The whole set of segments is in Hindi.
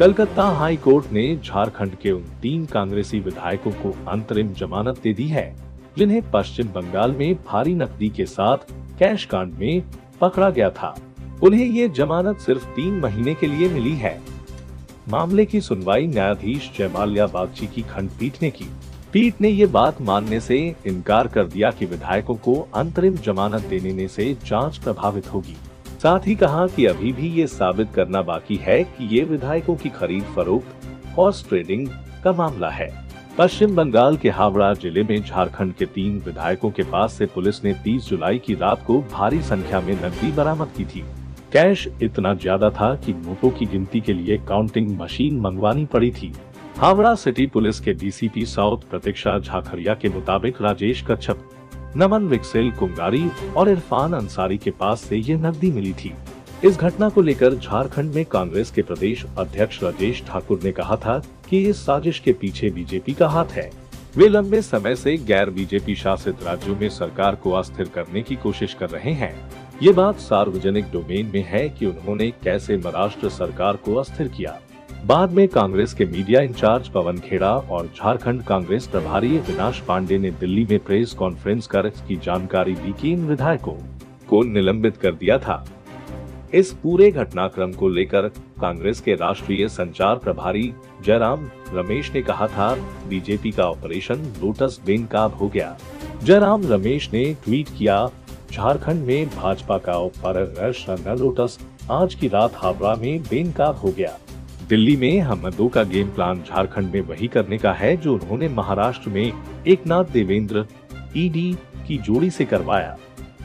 कलकत्ता हाई कोर्ट ने झारखंड के उन 3 कांग्रेसी विधायकों को अंतरिम जमानत दे दी है जिन्हें पश्चिम बंगाल में भारी नकदी के साथ कैश कांड में पकड़ा गया था। उन्हें ये जमानत सिर्फ 3 महीने के लिए मिली है। मामले की सुनवाई न्यायाधीश जयमाल्या बागची की खंडपीठ ने की। पीठ ने ये बात मानने से इनकार कर दिया कि विधायकों को अंतरिम जमानत देने से जांच प्रभावित होगी। साथ ही कहा कि अभी भी ये साबित करना बाकी है कि ये विधायकों की खरीद फरोख्त हॉर्स ट्रेडिंग का मामला है। पश्चिम बंगाल के हावड़ा जिले में झारखंड के 3 विधायकों के पास से पुलिस ने 30 जुलाई की रात को भारी संख्या में नकदी बरामद की थी। कैश इतना ज्यादा था कि नोटों की गिनती के लिए काउंटिंग मशीन मंगवानी पड़ी थी। हावड़ा सिटी पुलिस के डीसीपी साउथ प्रतीक्षा झाखरिया के मुताबिक राजेश कच्छप, नमन विक्सेल कुंगारी और इरफान अंसारी के पास से ये नकदी मिली थी। इस घटना को लेकर झारखंड में कांग्रेस के प्रदेश अध्यक्ष राजेश ठाकुर ने कहा था कि इस साजिश के पीछे बीजेपी का हाथ है। वे लंबे समय से गैर बीजेपी शासित राज्यों में सरकार को अस्थिर करने की कोशिश कर रहे हैं। ये बात सार्वजनिक डोमेन में है कि उन्होंने कैसे महाराष्ट्र सरकार को अस्थिर किया। बाद में कांग्रेस के मीडिया इंचार्ज पवन खेड़ा और झारखंड कांग्रेस प्रभारी अविनाश पांडे ने दिल्ली में प्रेस कॉन्फ्रेंस कर इसकी जानकारी दी कि इन विधायकों को निलंबित कर दिया था। इस पूरे घटनाक्रम को लेकर कांग्रेस के राष्ट्रीय संचार प्रभारी जयराम रमेश ने कहा था, बीजेपी का ऑपरेशन लोटस बेनकाब हो गया। जयराम रमेश ने ट्वीट किया, झारखंड में भाजपा का ऑपरेशन लोटस आज की रात हावड़ा में बेनकाब हो गया। दिल्ली में हमदों का गेम प्लान झारखंड में वही करने का है जो उन्होंने महाराष्ट्र में एकनाथ देवेंद्र ईडी की जोड़ी से करवाया।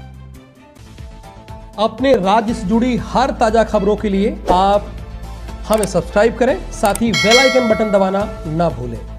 अपने राज्य से जुड़ी हर ताजा खबरों के लिए आप हमें सब्सक्राइब करें, साथ ही बेल आइकन बटन दबाना ना भूलें।